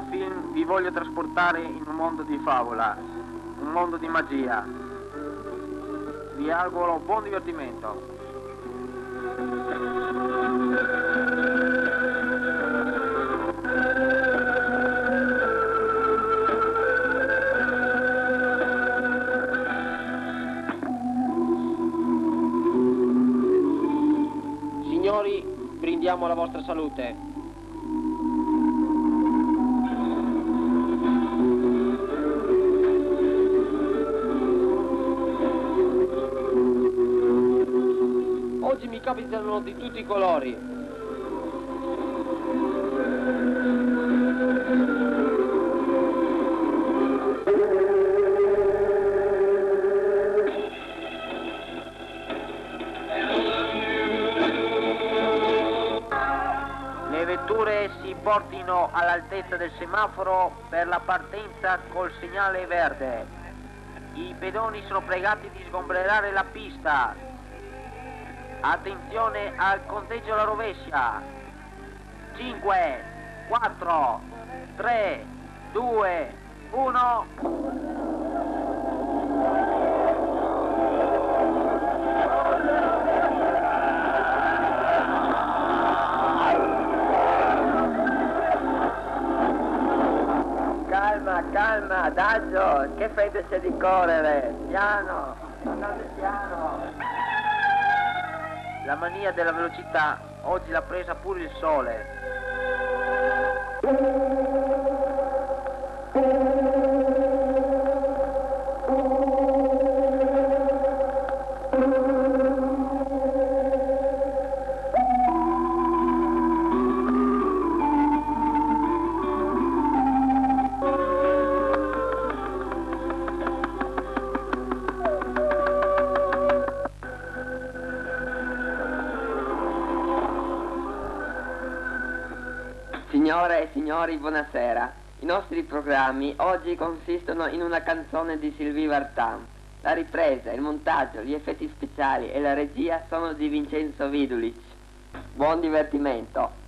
film vi voglio trasportare in un mondo di favola, un mondo di magia. Vi auguro buon divertimento. Signori, brindiamo alla vostra salute. Oggi mi capitano di tutti i colori. Le vetture si portino all'altezza del semaforo per la partenza col segnale verde. I pedoni sono pregati di sgomberare la pista. Attenzione al conteggio alla rovescia. 5, 4, 3, 2, 1. Calma, adagio, che fretta c'è di correre? Piano, andate piano. La mania della velocità oggi l'ha presa pure il sole. Signore e signori, buonasera. I nostri programmi oggi consistono in una canzone di Sylvie Vartan. La ripresa, il montaggio, gli effetti speciali e la regia sono di Vincenzo Vidulic. Buon divertimento!